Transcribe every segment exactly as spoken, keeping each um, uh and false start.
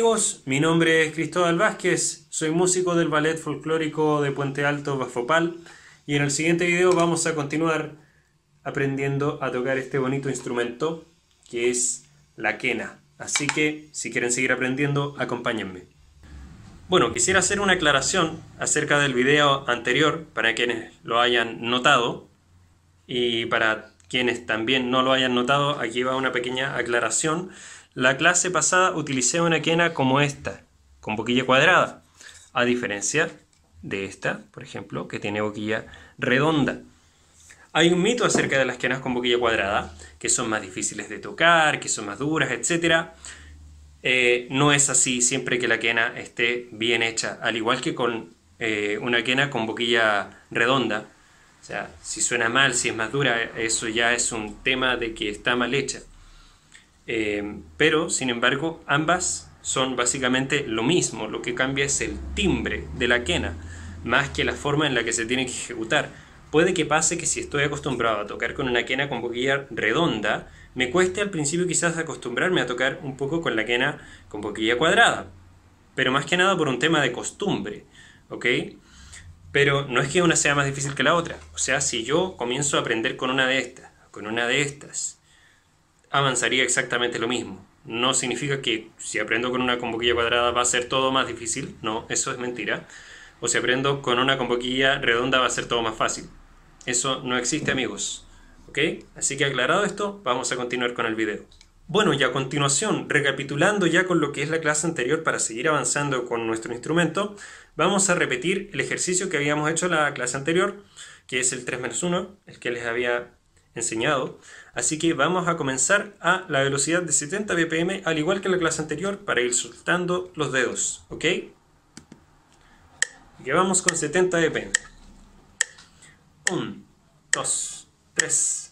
amigos, mi nombre es Cristóbal Vázquez, soy músico del Ballet Folclórico de Puente Alto, Bafopal, y en el siguiente video vamos a continuar aprendiendo a tocar este bonito instrumento que es la quena. Así que, si quieren seguir aprendiendo, acompáñenme. Bueno, quisiera hacer una aclaración acerca del video anterior para quienes lo hayan notado, y para quienes también no lo hayan notado, aquí va una pequeña aclaración. La clase pasada utilicé una quena como esta, con boquilla cuadrada, a diferencia de esta, por ejemplo, que tiene boquilla redonda. Hay un mito acerca de las quenas con boquilla cuadrada, que son más difíciles de tocar, que son más duras, etcétera. Eh, no es así siempre que la quena esté bien hecha, al igual que con eh, una quena con boquilla redonda. O sea, si suena mal, si es más dura, eso ya es un tema de que está mal hecha. Eh, pero, sin embargo, ambas son básicamente lo mismo. Lo que cambia es el timbre de la quena, más que la forma en la que se tiene que ejecutar. Puede que pase que si estoy acostumbrado a tocar con una quena con boquilla redonda, me cueste al principio quizás acostumbrarme a tocar un poco con la quena con boquilla cuadrada. Pero más que nada por un tema de costumbre, ¿ok? Pero no es que una sea más difícil que la otra. O sea, si yo comienzo a aprender con una de estas, con una de estas, avanzaría exactamente lo mismo. No significa que si aprendo con una con boquilla cuadrada va a ser todo más difícil. No, eso es mentira. O si aprendo con una con boquilla redonda va a ser todo más fácil. Eso no existe, amigos. ¿Ok? Así que aclarado esto, vamos a continuar con el video. Bueno, y a continuación, recapitulando ya con lo que es la clase anterior para seguir avanzando con nuestro instrumento, vamos a repetir el ejercicio que habíamos hecho en la clase anterior, que es el tres menos uno, el que les había enseñado. Así que vamos a comenzar a la velocidad de setenta B P M, al igual que en la clase anterior, para ir soltando los dedos. ¿Ok? Y vamos con setenta B P M. uno, dos, tres.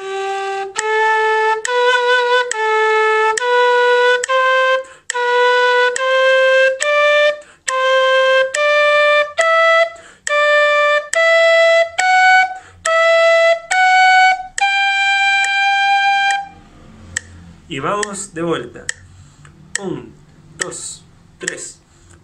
Y vamos de vuelta. uno, dos, tres.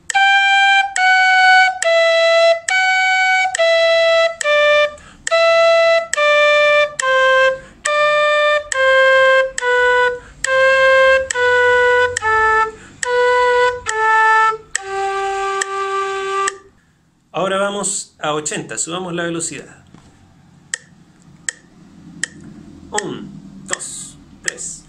Ahora vamos a ochenta, subamos la velocidad. uno, dos, tres.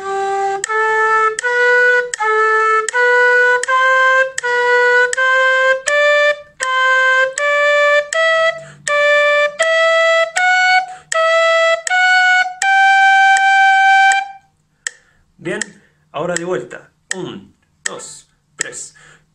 Bien, ahora de vuelta. uno, dos, tres.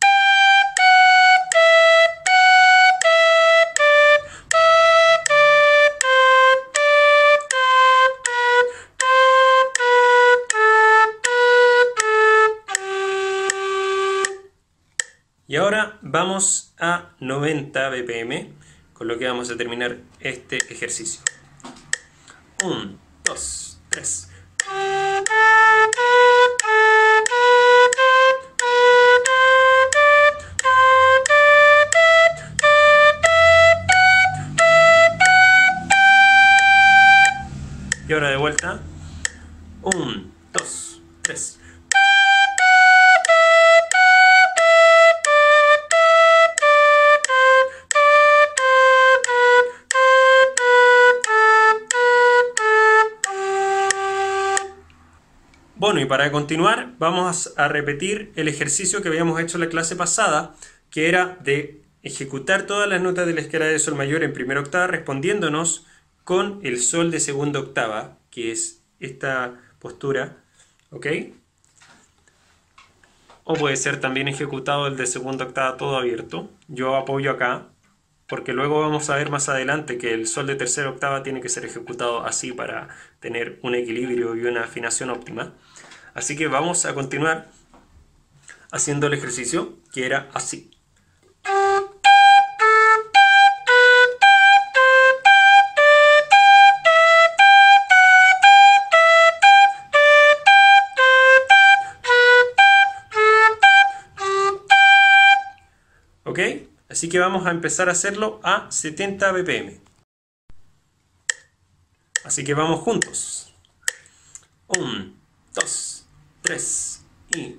Y ahora vamos a noventa B P M, con lo que vamos a terminar este ejercicio. uno, dos, tres. Y ahora de vuelta. uno, dos, tres. Bueno, y para continuar vamos a repetir el ejercicio que habíamos hecho en la clase pasada, que era de ejecutar todas las notas de la escala de sol mayor en primera octava respondiéndonos con el sol de segunda octava, que es esta postura, ¿ok? O puede ser también ejecutado el de segunda octava todo abierto. Yo apoyo acá, porque luego vamos a ver más adelante que el sol de tercera octava tiene que ser ejecutado así para tener un equilibrio y una afinación óptima. Así que vamos a continuar haciendo el ejercicio, que era así. ¿Ok? Así que vamos a empezar a hacerlo a setenta B P M. Así que vamos juntos. Un, dos, tres y...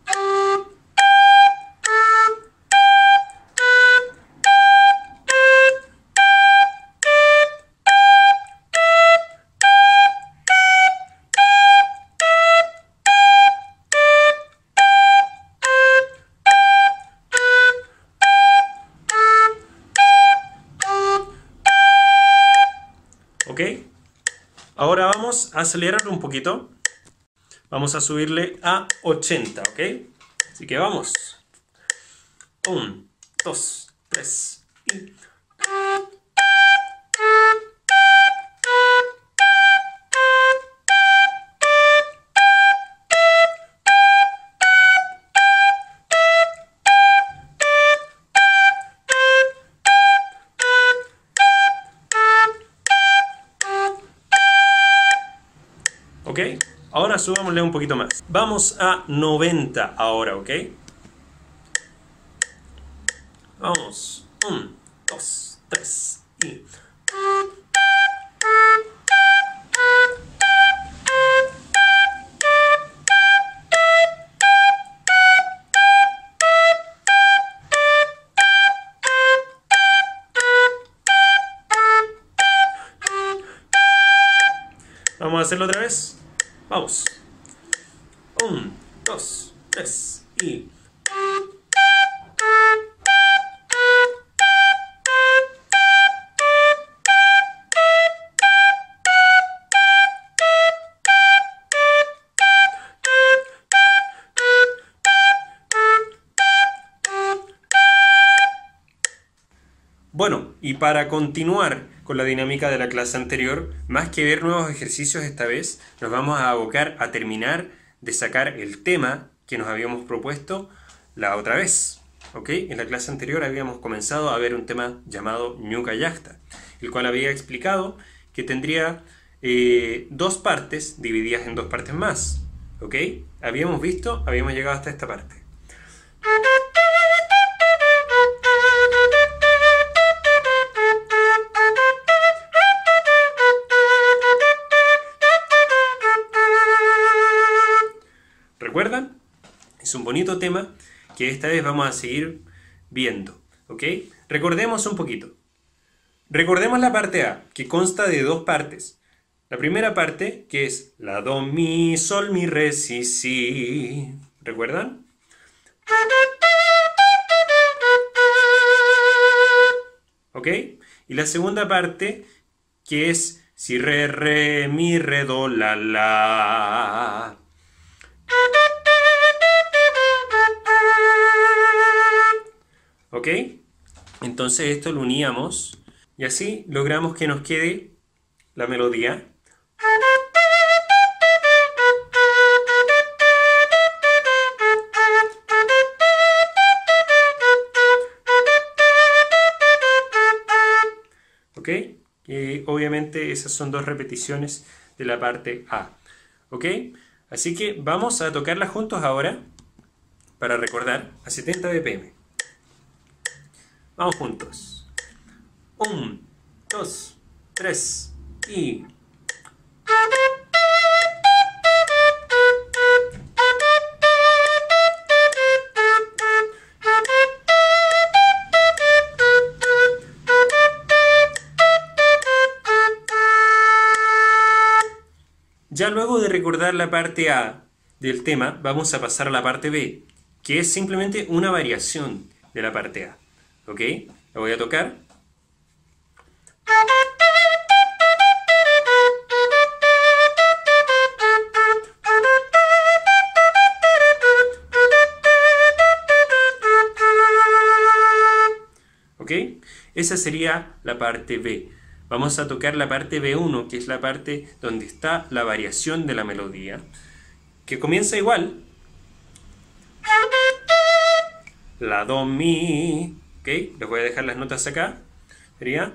¿Ok? Ahora vamos a acelerar un poquito. Vamos a subirle a ochenta, ¿ok? Así que vamos. Un, dos, tres y... ¿Ok? Ahora subámosle un poquito más. Vamos a noventa ahora, ¿ok? Vamos. Un, dos, tres y... Vamos a hacerlo otra vez. Vamos. Un, dos, tres y... Bueno, y para continuar con la dinámica de la clase anterior, más que ver nuevos ejercicios esta vez, nos vamos a abocar a terminar de sacar el tema que nos habíamos propuesto la otra vez. ¿Ok? En la clase anterior habíamos comenzado a ver un tema llamado Ñuka Yachta, el cual había explicado que tendría eh, dos partes divididas en dos partes más. ¿Ok? Habíamos visto, habíamos llegado hasta esta parte. ¿Recuerdan? Es un bonito tema que esta vez vamos a seguir viendo, ¿ok? Recordemos un poquito. Recordemos la parte A, que consta de dos partes. La primera parte, que es la do, mi, sol, mi, re, si, si. ¿Recuerdan? ¿Ok? Y la segunda parte, que es si, re, re, mi, re, do, la, la. ¿Ok? Entonces esto lo uníamos y así logramos que nos quede la melodía. ¿Ok? Y obviamente esas son dos repeticiones de la parte A. ¿Ok? Así que vamos a tocarla juntos ahora para recordar a setenta B P M. Vamos juntos. Un, dos, tres y... Ya luego de recordar la parte A del tema, vamos a pasar a la parte B, que es simplemente una variación de la parte A. ¿Ok? La voy a tocar. ¿Ok? Esa sería la parte B. Vamos a tocar la parte B uno, que es la parte donde está la variación de la melodía, que comienza igual. La, do, mi. ¿Ok? Les voy a dejar las notas acá. Sería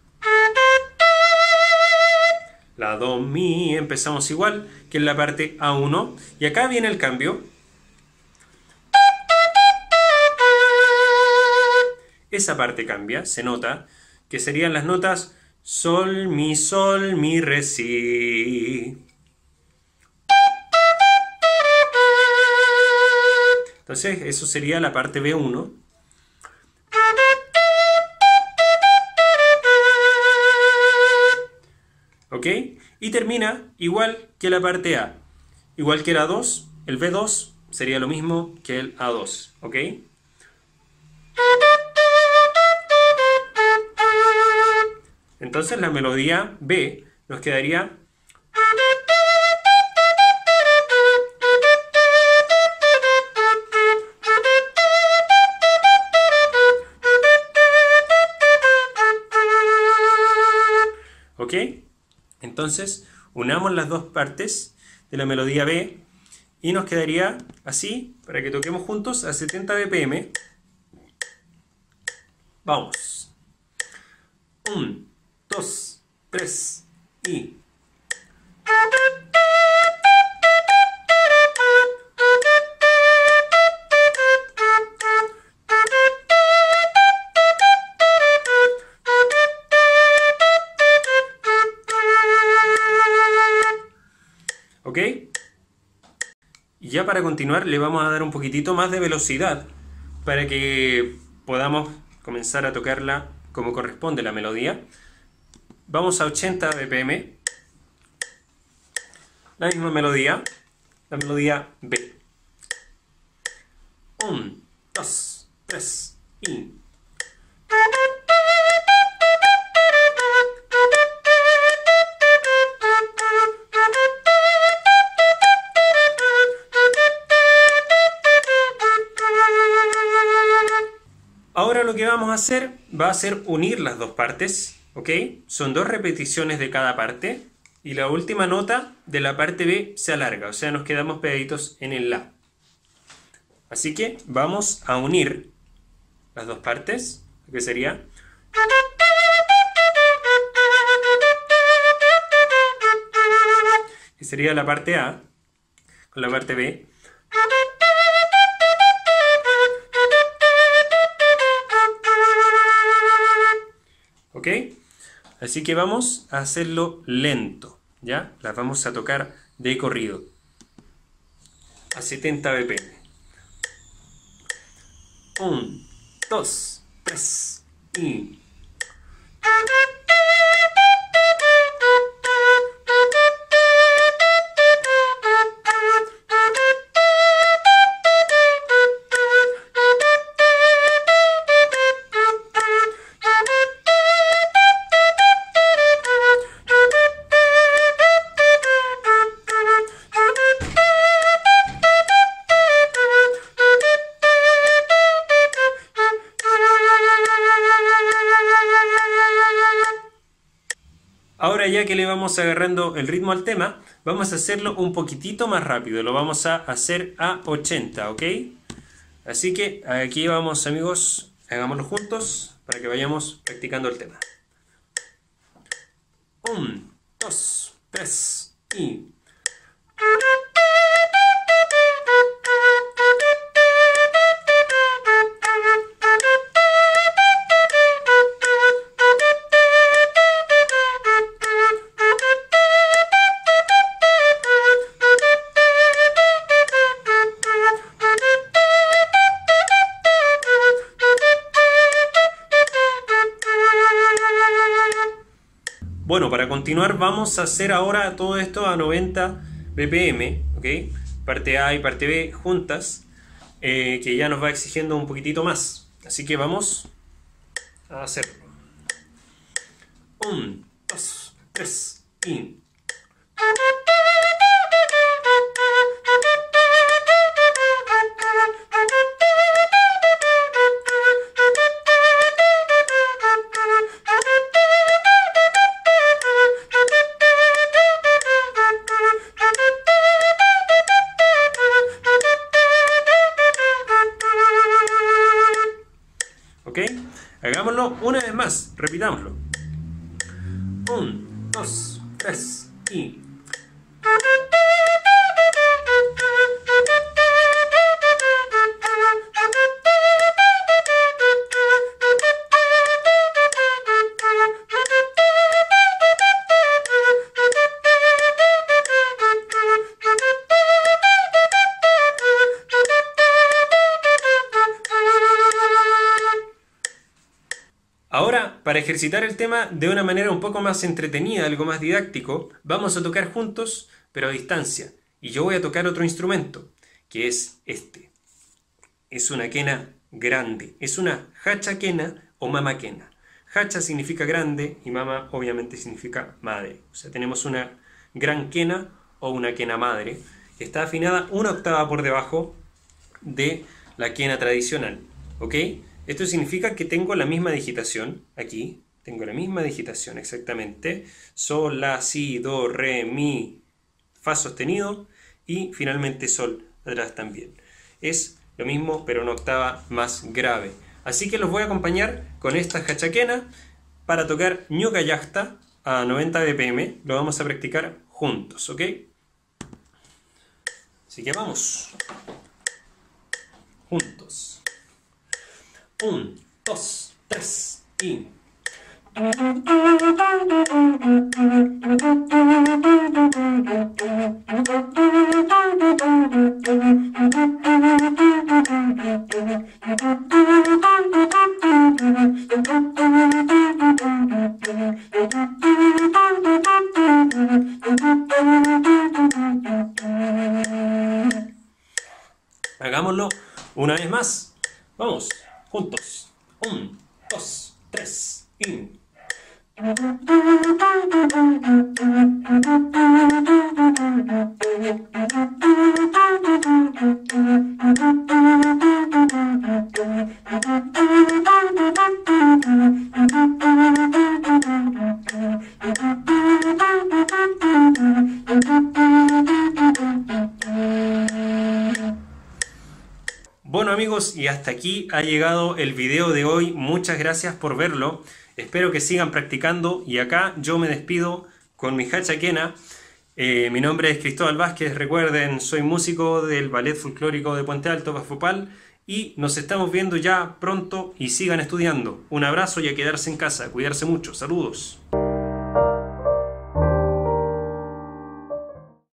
la, do, mi. Empezamos igual que en la parte A uno. Y acá viene el cambio. esa parte cambia, se nota, que serían las notas sol, mi, sol, mi, re, si. Entonces, eso sería la parte B uno. ¿Ok? Y termina igual que la parte A. Igual que la dos, el B dos sería lo mismo que el A dos. ¿Ok? Entonces la melodía B nos quedaría... ¿Ok? Entonces, unamos las dos partes de la melodía B y nos quedaría así, para que toquemos juntos a setenta B P M. Vamos. Un, dos, tres y... ¿Ok? Y ya para continuar le vamos a dar un poquitito más de velocidad para que podamos comenzar a tocarla como corresponde la melodía. Vamos a ochenta B P M. La misma melodía, la melodía B. Un, dos, tres y... Ahora lo que vamos a hacer va a ser unir las dos partes, ¿ok? Son dos repeticiones de cada parte y la última nota de la parte B se alarga, o sea, nos quedamos pegaditos en el La. Así que vamos a unir las dos partes, que sería... que sería la parte A con la parte B. ¿Ok? Así que vamos a hacerlo lento, ¿ya? Las vamos a tocar de corrido a setenta B P M. Un, dos, tres y... Ahora ya que le vamos agarrando el ritmo al tema, vamos a hacerlo un poquitito más rápido. Lo vamos a hacer a ochenta, ¿ok? Así que aquí vamos, amigos, hagámoslo juntos para que vayamos practicando el tema. Un, dos, tres y... Bueno, para continuar vamos a hacer ahora todo esto a noventa B P M, ¿ok? Parte A y parte B juntas, eh, que ya nos va exigiendo un poquitito más. Así que vamos a hacerlo. Un, dos, tres y... ¿Ok? Hagámoslo una vez más, repitámoslo. Un, dos, tres y... para ejercitar el tema de una manera un poco más entretenida, algo más didáctico, vamos a tocar juntos, pero a distancia. Y yo voy a tocar otro instrumento, que es este. Es una quena grande. Es una hacha quena o mama quena. Hacha significa grande y mama obviamente significa madre. O sea, tenemos una gran quena o una quena madre, que está afinada una octava por debajo de la quena tradicional. ¿Ok? Esto significa que tengo la misma digitación aquí. Tengo la misma digitación exactamente. Sol, la, si, do, re, mi, fa sostenido y finalmente sol atrás también. Es lo mismo pero una octava más grave. Así que los voy a acompañar con esta hacha quena para tocar ñuqa llaqta a noventa B P M. Lo vamos a practicar juntos, ¿ok? Así que vamos. Juntos. Un, dos, tres y... Hagámoslo una vez más. Vamos, juntos. Un, dos, tres y... Bueno amigos, y hasta aquí ha llegado el video de hoy. Muchas gracias por verlo. Espero que sigan practicando y acá yo me despido con mi hacha quena. Eh, mi nombre es Cristóbal Vázquez, recuerden, soy músico del Ballet Folclórico de Puente Alto, Vafopal, y nos estamos viendo ya pronto y sigan estudiando. Un abrazo y a quedarse en casa, cuidarse mucho. Saludos.